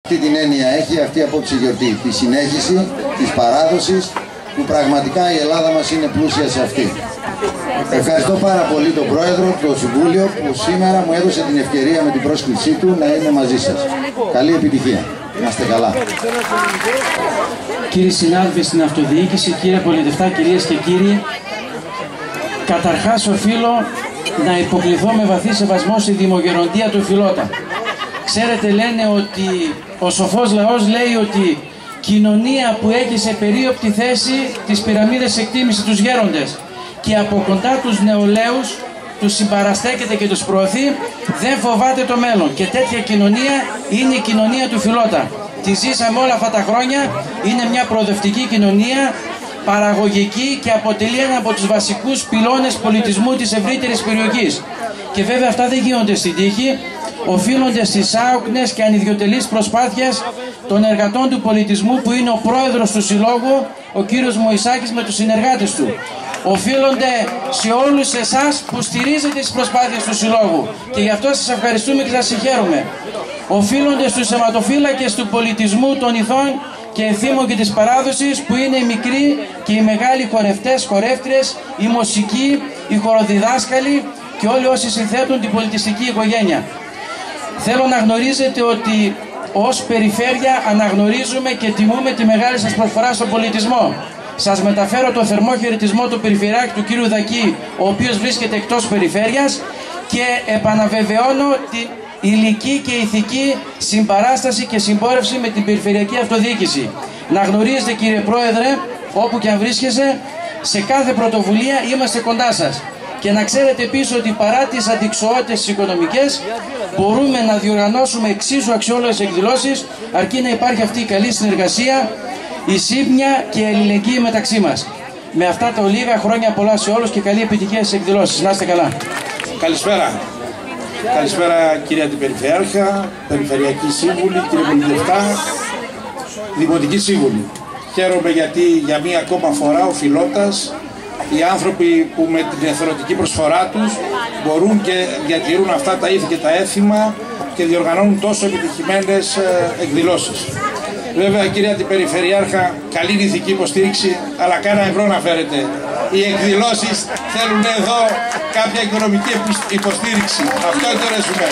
Αυτή την έννοια έχει αυτή η απόψη γιορτή, τη συνέχιση της παράδοσης που πραγματικά η Ελλάδα μας είναι πλούσια σε αυτή. Ευχαριστώ πάρα πολύ τον Πρόεδρο, το Συμβούλιο που σήμερα μου έδωσε την ευκαιρία με την πρόσκλησή του να είμαι μαζί σας. Καλή επιτυχία. Να είστε καλά. Κύριοι συνάδελφοι στην αυτοδιοίκηση, κύριε Πολιτευτά, κυρίες και κύριοι, καταρχάς οφείλω να υποκληθώ με βαθύ σεβασμό στη δημογεροντία του Φιλότα. Ξέρετε, λένε ότι ο σοφός λαός λέει ότι κοινωνία που έχει σε περίοπτη θέση τις πυραμίδες εκτίμηση τους γέροντες και από κοντά τους νεολαίους τους συμπαραστέκεται και τους προωθεί, δεν φοβάται το μέλλον. Και τέτοια κοινωνία είναι η κοινωνία του Φιλότα. Τη ζήσαμε όλα αυτά τα χρόνια, είναι μια προοδευτική κοινωνία, παραγωγική και αποτελεί ένα από τους βασικούς πυλώνες πολιτισμού της ευρύτερης περιοχής. Και βέβαια αυτά δεν γίνονται στην τύχη, οφείλονται στις άοκνες και ανιδιοτελείς προσπάθειες των εργατών του πολιτισμού που είναι ο πρόεδρος του Συλλόγου, ο κύριος Μωυσάκης με τους συνεργάτες του. Οφείλονται σε όλους εσάς που στηρίζετε τις προσπάθειες του Συλλόγου και γι' αυτό σας ευχαριστούμε και σας συγχαίρουμε. Οφείλονται στους αιματοφύλακες του πολιτισμού, των ηθών και εθήμων και της παράδοσης που είναι οι μικροί και οι μεγάλοι χορευτές, χορεύτριες, οι μουσικοί, οι χοροδιδάσκαλοι και όλοι όσοι συνθέτουν την πολιτιστική οικογένεια. Θέλω να γνωρίζετε ότι ως περιφέρεια αναγνωρίζουμε και τιμούμε τη μεγάλη σας προσφορά στον πολιτισμό. Σας μεταφέρω το θερμό χαιρετισμό του Περιφερειάρχη του κ. Δακή, ο οποίος βρίσκεται εκτός περιφέρειας, και επαναβεβαιώνω την υλική και ηθική συμπαράσταση και συμπόρευση με την Περιφερειακή Αυτοδιοίκηση. Να γνωρίζετε, κύριε Πρόεδρε, όπου και αν βρίσκεσαι, σε κάθε πρωτοβουλία είμαστε κοντά σας. Και να ξέρετε επίσης ότι παρά τις αντιξοότητες οικονομικές μπορούμε να διοργανώσουμε εξίσου αξιόλογες εκδηλώσεις, αρκεί να υπάρχει αυτή η καλή συνεργασία, η σύμπνοια και η αλληλεγγύη μεταξύ μας. Με αυτά τα ολίγα, χρόνια πολλά σε όλους και καλή επιτυχία στις εκδηλώσεις. Να είστε καλά. Καλησπέρα. Καλησπέρα κυρία Αντιπεριφερειάρχα, Περιφερειακή Σύμβουλη, κύριε Πολιτευτά, Δημοτική Σύμβουλη. Χαίρομαι γιατί για μία ακόμα φορά ο Φιλότας, οι άνθρωποι που με την εθελοντική προσφορά τους μπορούν και διατηρούν αυτά τα ήθη και τα έθιμα και διοργανώνουν τόσο επιτυχημένες εκδηλώσεις. Βέβαια, κυρία Αντιπεριφερειάρχα, καλή ηθική υποστήριξη, αλλά κάνα ευρώ να φέρετε. Οι εκδηλώσεις θέλουν εδώ κάποια οικονομική υποστήριξη. Αυτό είναι το ρεσουμέ.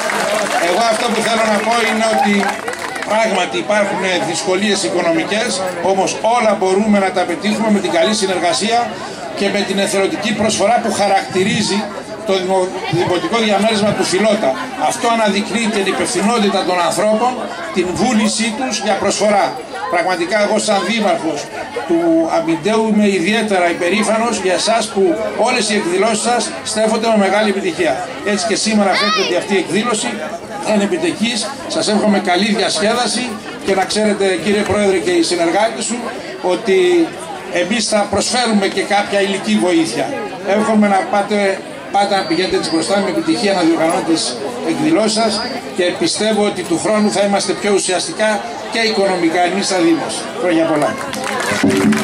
Εγώ αυτό που θέλω να πω είναι ότι πράγματι υπάρχουν δυσκολίες οικονομικές, όμως όλα μπορούμε να τα πετύχουμε με την καλή συνεργασία και με την εθελοντική προσφορά που χαρακτηρίζει το δημοτικό διαμέρισμα του Φιλότα. Αυτό αναδεικνύει την υπευθυνότητα των ανθρώπων, την βούλησή τους για προσφορά. Πραγματικά εγώ σαν δήμαρχος του Αμυντέου είμαι ιδιαίτερα υπερήφανος για εσάς που όλες οι εκδηλώσεις σας στέφονται με μεγάλη επιτυχία. Έτσι και σήμερα φαίνεται ότι αυτή η εκδήλωση είναι επιτυχής. Σας εύχομαι καλή διασκέδαση και να ξέρετε, κύριε Πρόεδρε, και οι συνεργάτες σου, ότι εμείς θα προσφέρουμε και κάποια υλική βοήθεια. Εύχομαι να πάτε πάντα να πηγαίνετε έτσι μπροστά με επιτυχία, να διοργανώνετε τις εκδηλώσεις σας και πιστεύω ότι του χρόνου θα είμαστε πιο ουσιαστικά και οικονομικά εμείς σαν Δήμος. Χρόνια πολλά.